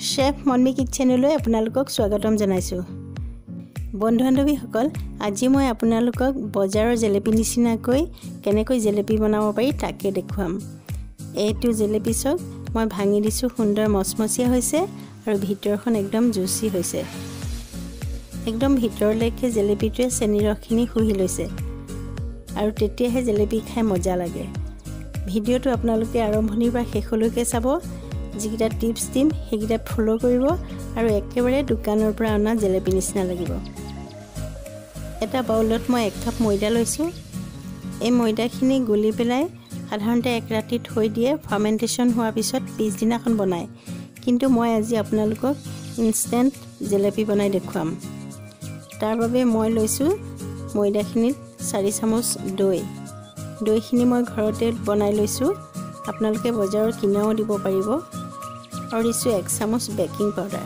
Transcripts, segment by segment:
Chef मन्मी किचेनলৈ আপোনালোকক স্বাগতম জনাইছো। বন্ধু-বান্ধৱীসকল, আজি মই আপোনালোকক বজাৰৰ জেলেপি নিচিনাকৈ কেনেকৈ জেলেপি বনাব পাৰি তাকে দেখুৱাম। এইটো জেলেপি চক মই ভাঙি দিছো, সুন্দৰ মচমচীয়া হৈছে আৰু ভিতৰখন একদম জুচি হৈছে। একদম ভিতৰলৈকে জেলেপিটোৱে চেনিৰ ৰসখিনি শুহি লৈছে আৰু তেতিয়াহে জেলেপি খাই মজা লাগে। ভিডিঅ'টো আপোনালোকে আৰম্ভণিৰ পৰা শেষলৈকে চাব। যিকেইটা টিপছ দিম সেইকেইটা ফলো কৰিব আৰু একেবাৰে দোকানৰ পৰা অনা জেলেপি নিচিনা লাগিব। এটা বাউলত মই 1 কাপ ময়দা লৈছোঁ। এই ময়দাখিনি গুলি পেলাই সাধাৰণতে এক ৰাতি থৈ দিয়ে, ফাৰ্মেণ্টেশ্যন হোৱাৰ পিছত পিছদিনাখন বনায়। কিন্তু মই আজি আপোনালোকক ইনষ্টেণ্ট জেলেপি বনাই দেখুৱাম। তাৰ বাবে মই লৈছোঁ ময়দাখিনিত 4 চামুচ দৈখিনি মই ঘৰতে বনাই লৈছোঁ। আপোনালোকে বজাৰৰ কিনাও দিব পাৰিব। আৰু দিছোঁ 1 চামুচ বেকিং পাউডাৰ।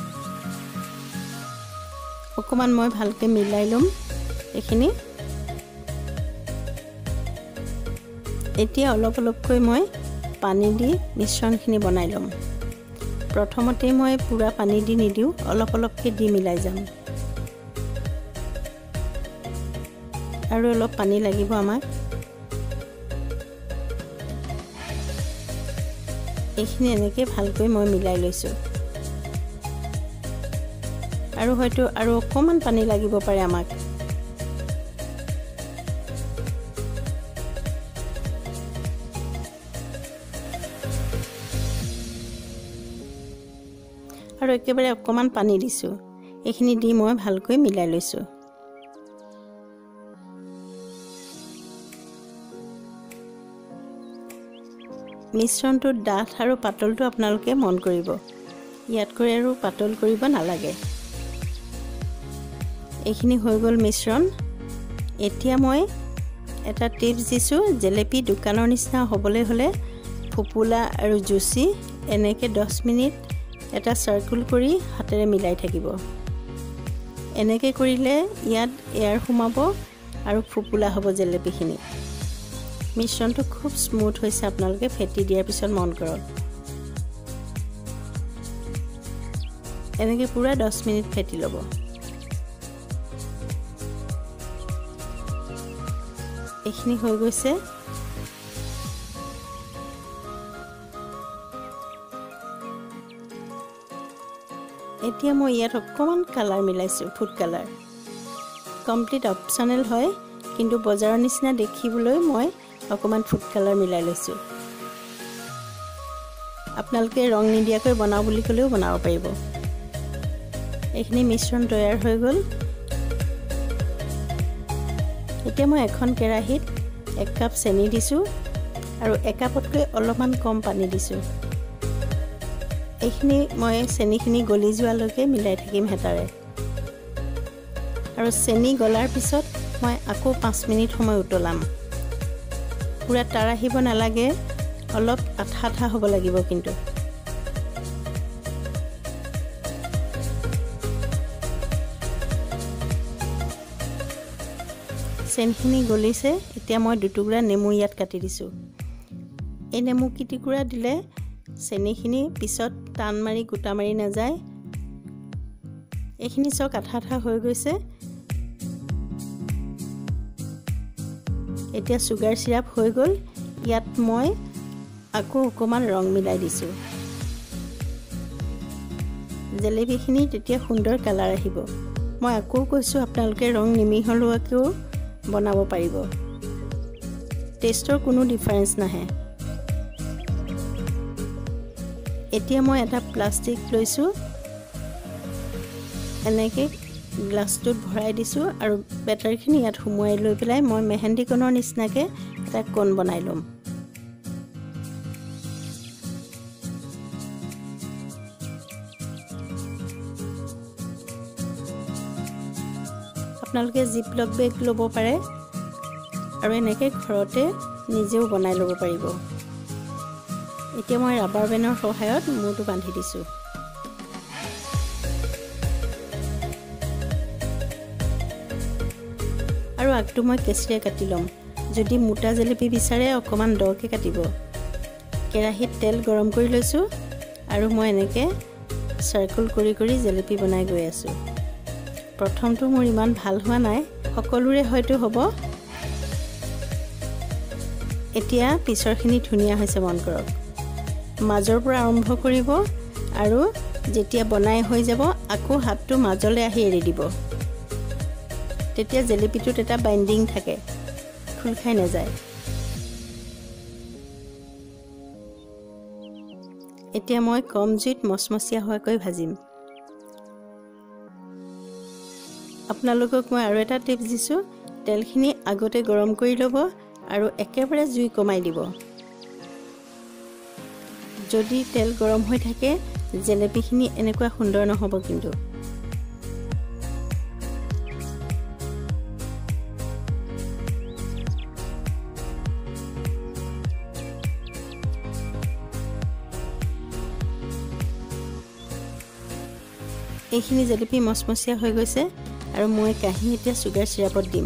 অকণমান মই ভালকৈ মিলাই ল'ম এইখিনি। এতিয়া অলপ অলপকৈ মই পানী দি মিশ্ৰণখিনি বনাই ল'ম। প্ৰথমতেই মই পূৰা পানী দি নিদিওঁ, অলপ অলপকৈ দি মিলাই যাম। আৰু অলপ পানী লাগিব আমাক। এইখিনি এনেকৈ ভালকৈ মই মিলাই লৈছোঁ। আৰু হয়তো আৰু অকণমান পানী লাগিব পাৰে আমাক। আৰু একেবাৰে অকণমান পানী দিছোঁ। এইখিনি দি মই ভালকৈ মিলাই লৈছোঁ। মিশ্ৰণটো ডাঠ আৰু পাতলটো আপোনালোকে মন কৰিব। ইয়াতকৈ আৰু পাতল কৰিব নালাগে। এইখিনি হৈ গ'ল মিশ্ৰণ। এতিয়া মই এটা টিপছ দিছোঁ। জেলেপি দোকানৰ নিচিনা হ'বলৈ হ'লে ফোপোলা আৰু জুচি এনেকৈ 10 মিনিট এটা চাৰ্কুল কৰি হাতেৰে মিলাই থাকিব। এনেকৈ কৰিলে ইয়াত এয়াৰ সোমাব আৰু ফোপোলা হ'ব জেলেপিখিনি। মিশ্ৰণটো খুব স্মুথ হৈছে, আপোনালোকে ফেটি দিয়াৰ পিছত মন কৰক। এনেকৈ পূৰা 10 মিনিট ফেটি ল'ব। এইখিনি হৈ গৈছে। এতিয়া মই ইয়াত অকণমান কালাৰ মিলাইছোঁ, ফুড কালাৰ। কমপ্লিট অপশ্যনেল হয়, কিন্তু বজাৰৰ নিচিনা দেখিবলৈ মই অকণমান ফুড কালাৰ মিলাই লৈছোঁ। আপোনালোকে ৰং নিদিয়াকৈ বনাওঁ বুলি ক'লেও বনাব পাৰিব। এইখিনি মিশ্ৰণ তৈয়াৰ হৈ গ'ল। এতিয়া মই এখন কেৰাহীত 1 কাপ চেনি দিছোঁ আৰু 1 কাপতকৈ অলপমান কম পানী দিছোঁ। এইখিনি মই চেনিখিনি গলি যোৱালৈকে মিলাই থাকিম হেতাৰে। আৰু চেনি গলাৰ পিছত মই আকৌ 5 মিনিট সময় উতলাম। পূৰা টাৰ আহিব নালাগে, অলপ আঠা আঠা হ'ব লাগিব। কিন্তু চেনিখিনি গলিছে। এতিয়া মই 2 টুকুৰা নেমু ইয়াত কাটি দিছোঁ। এই নেমু টুকুৰা দিলে চেনিখিনি পিছত টান মাৰি গোটা মাৰি নাযায়। এইখিনি চক আঠা আঠা হৈ গৈছে। এতিয়া চুগাৰ চিৰাপ হৈ গ'ল। ইয়াত মই আকৌ অকণমান ৰং মিলাই দিছোঁ। জেলেপিখিনি তেতিয়া সুন্দৰ কালাৰ আহিব। মই আকৌ কৈছোঁ, আপোনালোকে ৰং নিমিহলোৱাকৈও বনাব পাৰিব। টেষ্টৰ কোনো ডিফাৰেঞ্চ নাহে। এতিয়া মই এটা প্লাষ্টিক লৈছোঁ। এনেকৈ গ্লাছটোত ভৰাই দিছোঁ আৰু বেটাৰখিনি ইয়াত সুমুৱাই লৈ পেলাই মই মেহেন্দি কোণৰ নিচিনাকৈ এটা কোণ বনাই ল'ম। আপোনালোকে জিপলক বেগ ল'ব পাৰে আৰু এনেকৈ ঘৰতে নিজেও বনাই ল'ব পাৰিব। এতিয়া মই ৰাবাৰ বেণ্ডৰ সহায়ত মূৰটো বান্ধি দিছোঁ। আৰু আগটো মই কেঁচিৰে কাটি ল'ম। যদি মোটা জেলেপি বিচাৰে অকণমান দকৈ কাটিব। কেৰাহীত তেল গৰম কৰি লৈছোঁ আৰু মই এনেকৈ সাৰ্কুল কৰি কৰি জেলেপি বনাই গৈ আছোঁ। প্ৰথমটো মোৰ ইমান ভাল হোৱা নাই, সকলোৰে হয়তো হ'ব। এতিয়া পিছৰখিনি ধুনীয়া হৈছে, মন কৰক। মাজৰ পৰা আৰম্ভ কৰিব আৰু যেতিয়া বনাই হৈ যাব আকৌ হাতটো মাজলৈ আহি এৰি দিব। তেতিয়া জেলেপিটোত এটা বাইণ্ডিং থাকে, খোল খাই নাযায়। এতিয়া মই কম জুইত মচমচীয়া হোৱাকৈ ভাজিম। আপোনালোকক মই আৰু এটা টিপছ দিছোঁ, তেলখিনি আগতে গৰম কৰি ল'ব আৰু একেবাৰে জুই কমাই দিব। যদি তেল গৰম হৈ থাকে জেলেপিখিনি এনেকুৱা সুন্দৰ নহ'ব। কিন্তু এইখিনি জেলেপি মচমচীয়া হৈ গৈছে আৰু মই কাঁহী এতিয়া চুগাৰ চিৰাপত দিম।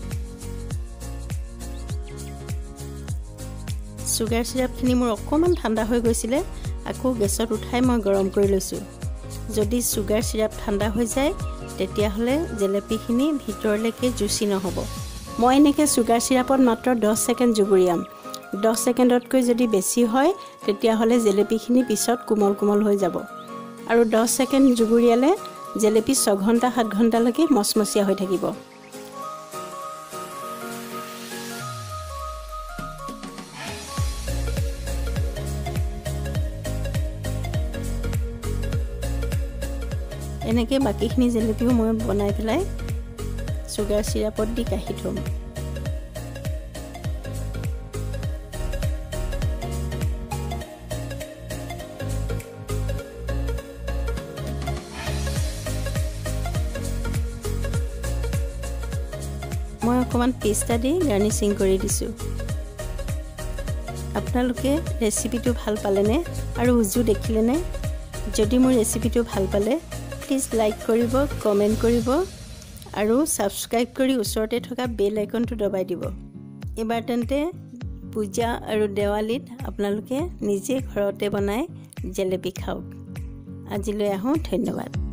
চুগাৰ চিৰাপখিনি মোৰ অকণমান ঠাণ্ডা হৈ গৈছিলে, আকৌ গেছত উঠাই মই গৰম কৰি লৈছোঁ। যদি চুগাৰ চিৰাপ ঠাণ্ডা হৈ যায় তেতিয়াহ'লে জেলেপিখিনি ভিতৰলৈকে জুচি নহ'ব। মই এনেকৈ চুগাৰ চিৰাপত মাত্ৰ 10 ছেকেণ্ড জুবুৰিয়াম। 10 ছেকেণ্ডতকৈ যদি বেছি হয় তেতিয়াহ'লে জেলেপিখিনি পিছত কোমল কোমল হৈ যাব। আৰু 10 ছেকেণ্ড জুবুৰিয়ালে জেলেপি 6 ঘণ্টা 7 ঘণ্টালৈকে মচমচীয়া হৈ থাকিব। এনেকৈ বাকীখিনি জেলেপিও মই বনাই পেলাই চুগাৰ চিৰাপত দি কাঢ়ি থ'ম। মই অকণমান পিস্তা দি গাৰ্নিচিং কৰি দিছোঁ। আপোনালোকে ৰেচিপিটো ভাল পালেনে আৰু উজু দেখিলেনে? যদি মোৰ ৰেচিপিটো ভাল পালে প্লিজ লাইক কৰিব, কমেণ্ট কৰিব আৰু ছাবস্ক্ৰাইব কৰি ওচৰতে থকা বেল আইকনটো দবাই দিব। এইবাৰ তেন্তে পূজা আৰু দেৱালীত আপোনালোকে নিজে ঘৰতে বনাই জেলেপি খাওক। আজিলৈ আহোঁ, ধন্যবাদ।